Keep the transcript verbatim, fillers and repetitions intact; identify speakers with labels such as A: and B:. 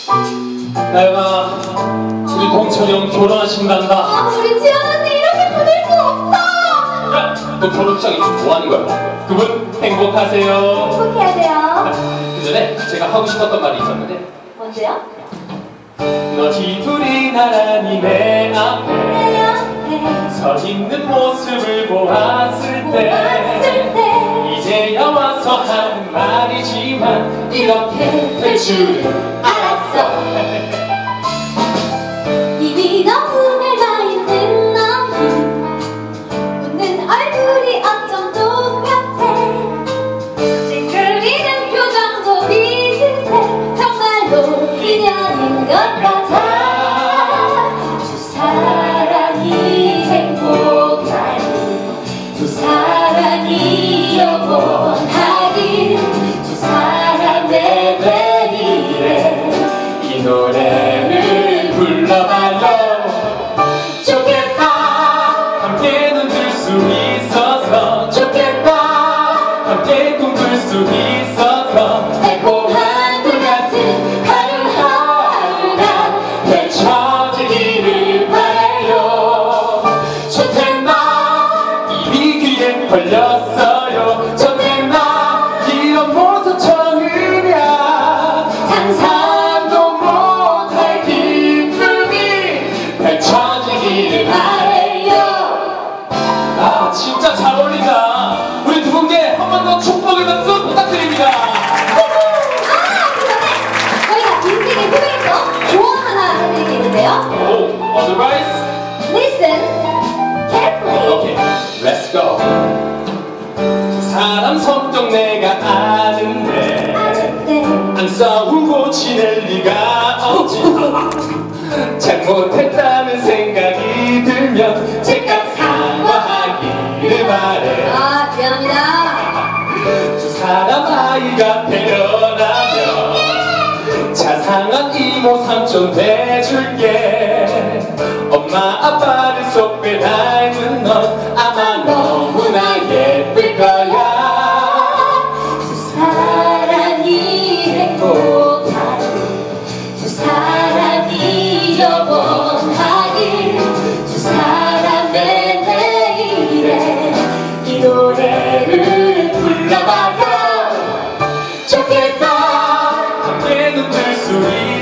A: 나영아, 우리 동철이 형 결혼하신단다.
B: 아, 우리 지연한테 이렇게 보낼 수 없어.
A: 야, 너 결혼식장에 지금 뭐 하는 거야? 그분 행복하세요.
B: 행복해야 돼요.
A: 그 전에 제가 하고 싶었던 말이 있었는데.
B: 뭔데요?
A: 너희 둘이 나란히 내 앞에
B: 내 앞에
A: 서 있는 모습을 보았을 때,
B: 보았을 때
A: 이제야 와서 하는 말이지만 이렇게 될 줄은 알았어.
B: 이미 너무 닮아 있는 너희 웃는 얼굴이 어쩜 똑같아. 찡그리는 표정도 비슷해. 정말로 인연인 것 같아. 두 사랑이 행복하길, 두 사랑이 영원하길, 두 사람의 내일에
A: 이 노래를 불러봐요. 좋겠다, 함께 눈 뜰 수 있어서. 좋겠다, 함께 꿈꿀 수 있어서.
B: 달콤한 꿀 같은 하루하루가
A: 펼쳐지기를 바래요. 좋겠나, 이미 귀에 걸렸어요. 좋겠나, 이런 모습 처음이야. 상상도 못할 기쁨이 펼쳐지기를 바래요. 아, 진짜 잘 어울린다. 우리 두 분께 한 번 더 축복의 박수 부탁드립니다.
B: 아, 그 전에 저희가 인생의 후배로서 조언 하나 해드릴 게 있는데요.
A: 오, otherwise?
B: Listen carefully.
A: 오케이, let's go. 두 사람 성격 내가 아는데
B: 아는데
A: 안 싸우고 지낼 리가 없지. 잘못했다는 생각이 들면 제가 사과하기를 바래.
B: 아, 미안합니다.
A: 두 사람 아이가 태어나면 자상한 이모 삼촌 돼줄게. 엄마 아빠를 쏙 빼닮은 넌 아마 너무나 예쁠 거야.
B: 두 사랑이 행복하길, 두 사랑이 영원하길, 두 사람의 내일에 이 노래를
A: 불러봐요. 좋겠다, 함께 눈 뜰 수 있어.